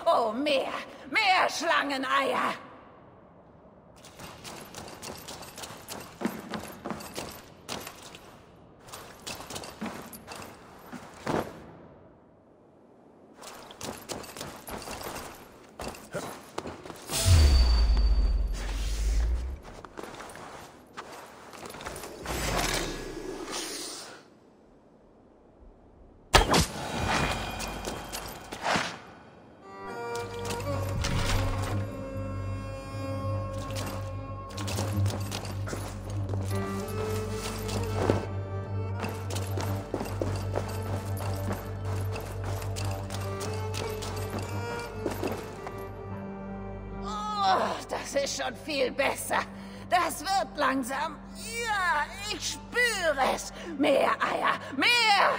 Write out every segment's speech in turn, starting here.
Oh, mehr! Mehr Schlangeneier! Das ist schon viel besser. Das wird langsam. Ja, ich spüre es. Mehr Eier, mehr!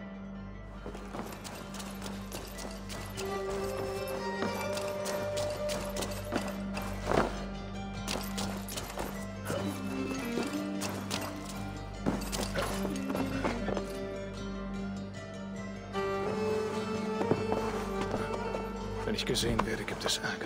Wenn ich gesehen werde, gibt es Ärger.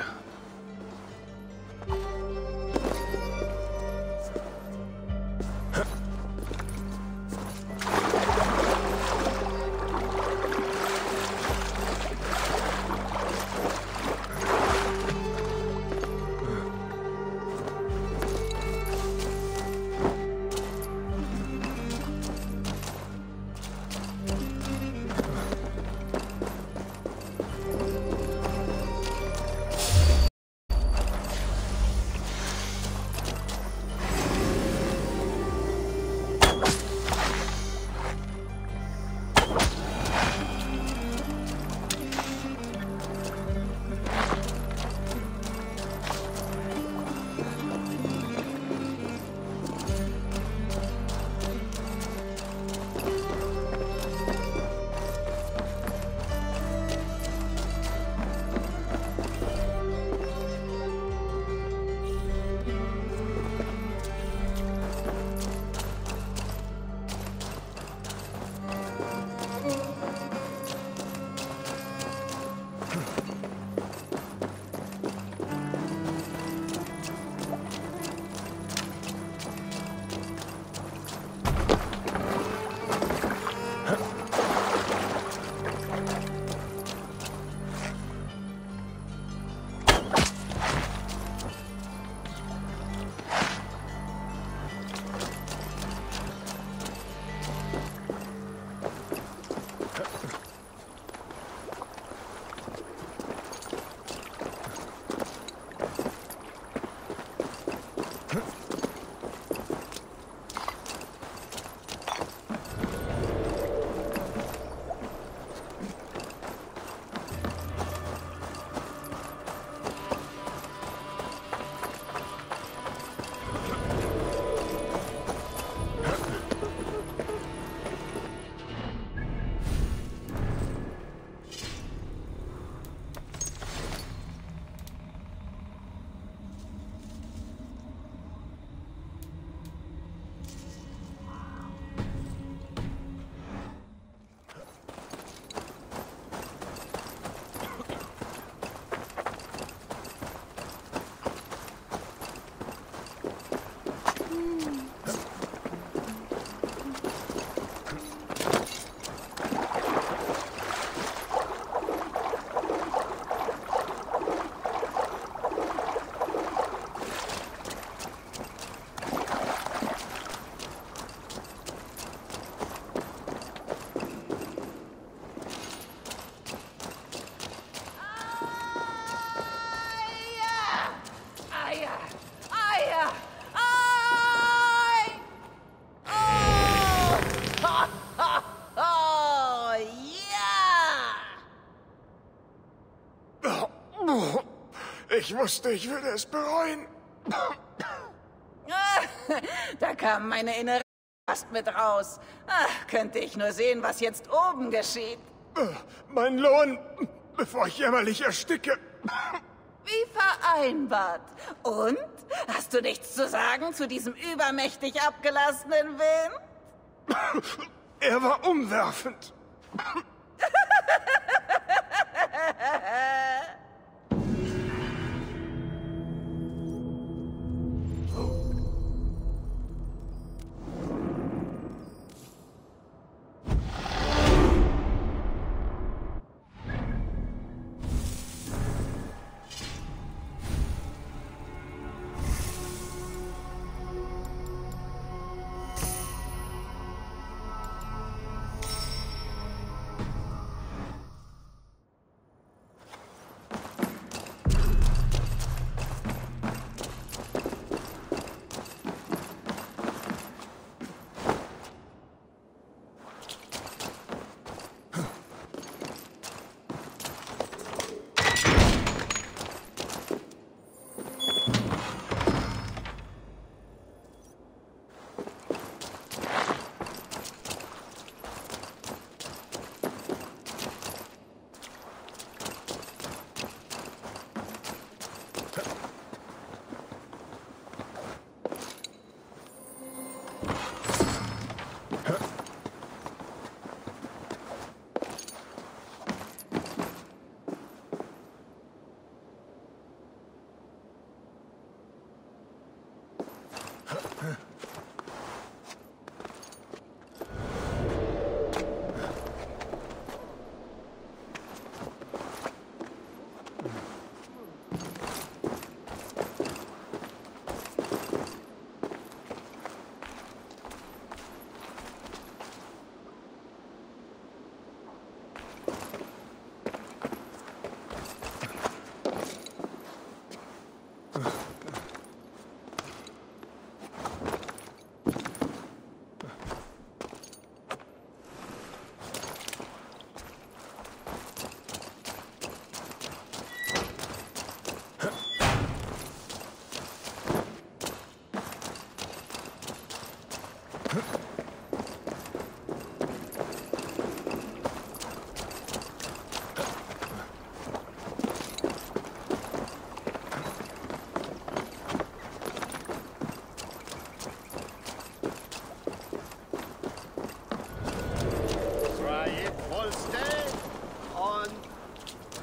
Ich wusste, ich würde es bereuen. Da kam meine innere fast mit raus. Ach, könnte ich nur sehen, was jetzt oben geschieht. Mein Lohn, bevor ich jämmerlich ersticke. Wie vereinbart. Und? Hast du nichts zu sagen zu diesem übermächtig abgelassenen Wind? Er war umwerfend.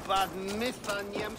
Bad Mifanyem.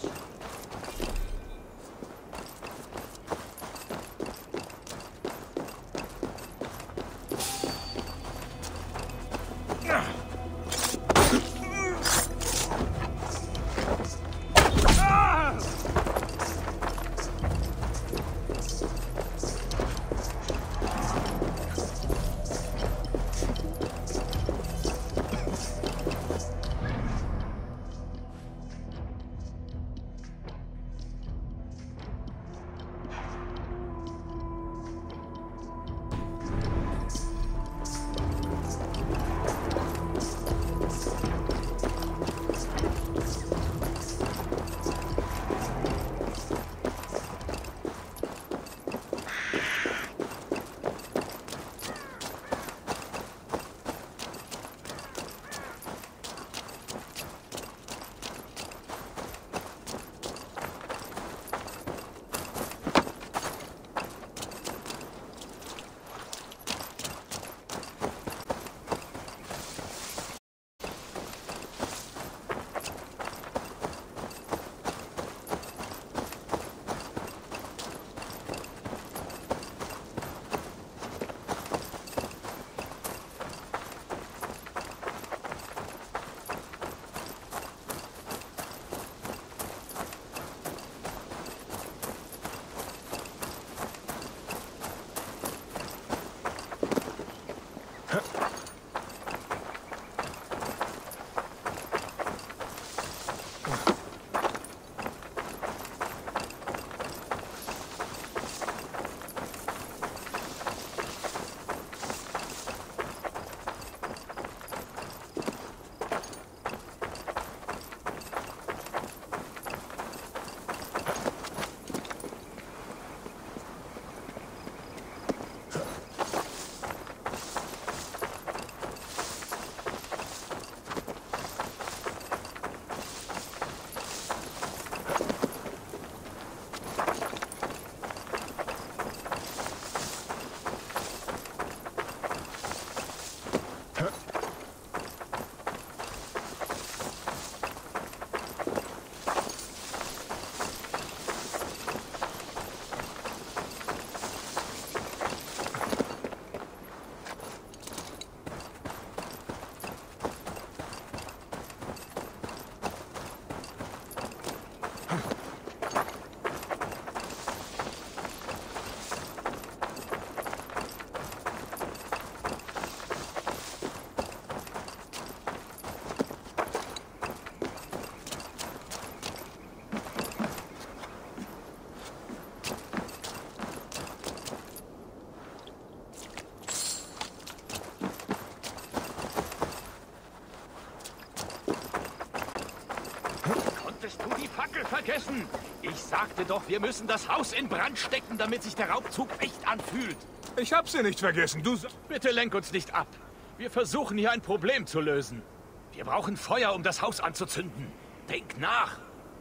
Konntest du die Fackel vergessen? Ich sagte doch, wir müssen das Haus in Brand stecken, damit sich der Raubzug echt anfühlt. Ich hab sie nicht vergessen. Bitte lenk uns nicht ab. Wir versuchen hier ein Problem zu lösen. Wir brauchen Feuer, um das Haus anzuzünden. Denk nach.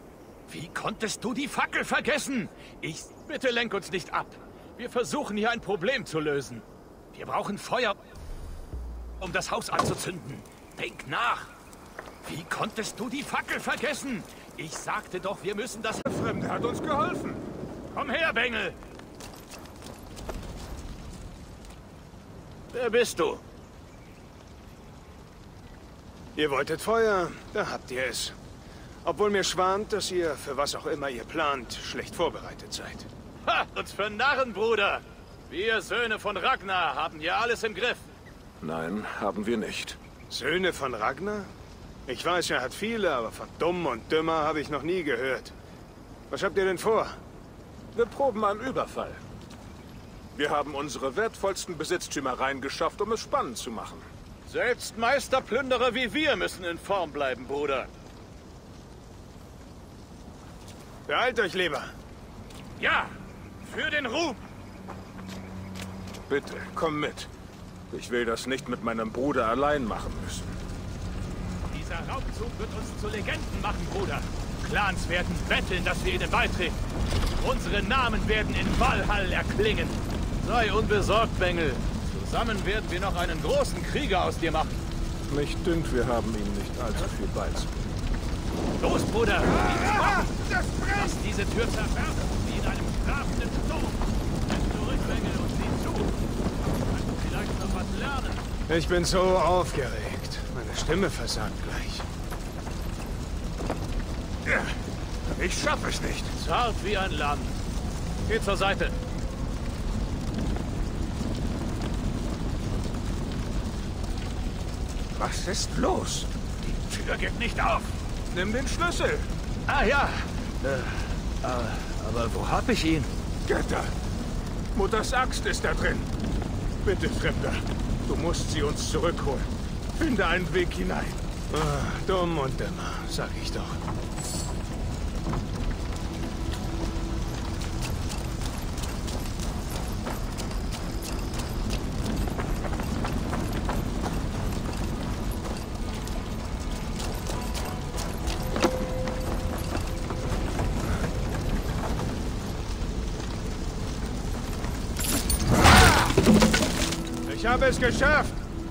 Wie konntest du die Fackel vergessen? Bitte lenk uns nicht ab. Wir versuchen hier ein Problem zu lösen. Wir brauchen Feuer, um das Haus anzuzünden. Denk nach. Wie konntest du die Fackel vergessen? Ich sagte doch, wir müssen das... Der Fremde hat uns geholfen. Komm her, Bengel! Wer bist du? Ihr wolltet Feuer, da habt ihr es. Obwohl mir schwant, dass ihr, für was auch immer ihr plant, schlecht vorbereitet seid. Ha! Uns für Narren, Bruder! Wir Söhne von Ragnar haben hier alles im Griff. Nein, haben wir nicht. Söhne von Ragnar? Ich weiß, er hat viele, aber von dumm und dümmer habe ich noch nie gehört. Was habt ihr denn vor? Wir proben einen Überfall. Wir haben unsere wertvollsten Besitztümer reingeschafft, um es spannend zu machen. Selbst Meisterplünderer wie wir müssen in Form bleiben, Bruder. Beeilt euch lieber. Ja, für den Ruhm. Bitte, komm mit. Ich will das nicht mit meinem Bruder allein machen müssen. Dieser Raubzug wird uns zu Legenden machen, Bruder. Clans werden betteln, dass wir ihnen beitreten. Unsere Namen werden in Valhall erklingen. Sei unbesorgt, Bengel. Zusammen werden wir noch einen großen Krieger aus dir machen. Mich dünkt, wir haben ihm nicht allzu viel beizubringen. Los, Bruder. Das brennt! Lass diese Tür zerbersten, wie in einem strafenden Sturm. Nimm zurück, Bengel, und sieh zu. Kannst du vielleicht noch was lernen? Ich bin so aufgeregt. Meine Stimme versagt gleich. Ich schaffe es nicht. Zart wie ein Lamm. Geh zur Seite. Was ist los? Die Tür geht nicht auf. Nimm den Schlüssel. Ah ja. Aber wo hab ich ihn? Götter. Mutters Axt ist da drin. Bitte, Fremder. Du musst sie uns zurückholen. Finde einen Weg hinein. Dumm und dümmer, sag ich doch. Ich habe es geschafft!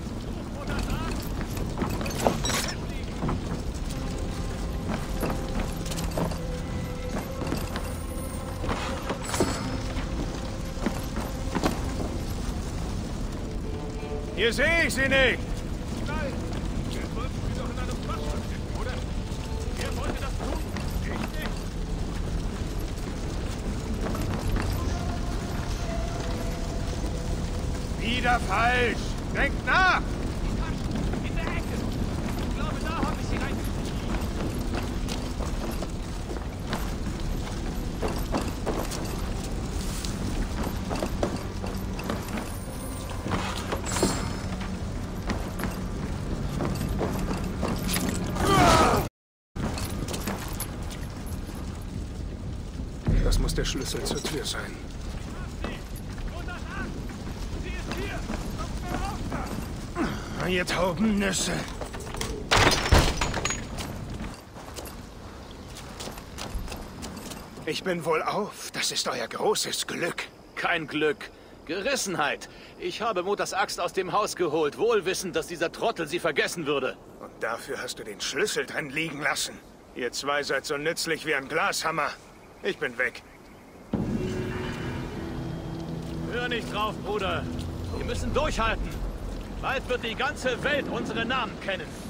Hier sehe ich sie nicht! Nein! Jetzt wollten wir doch in einem Fass verstecken, oder? Wer wollte das tun? Ich nicht. Wieder falsch! Denkt nach! In der Ecke! Ich glaube, da habe ich sie reingeschrieben. Das muss der Schlüssel zur Tür sein. Ihr tauben Nüsse. Ich bin wohl auf. Das ist euer großes Glück. Kein Glück. Gerissenheit. Ich habe Mutters Axt aus dem Haus geholt, wohl wissend, dass dieser Trottel sie vergessen würde. Und dafür hast du den Schlüssel drin liegen lassen. Ihr zwei seid so nützlich wie ein Glashammer. Ich bin weg. Hör nicht drauf, Bruder. Wir müssen durchhalten. Bald wird die ganze Welt unsere Namen kennen.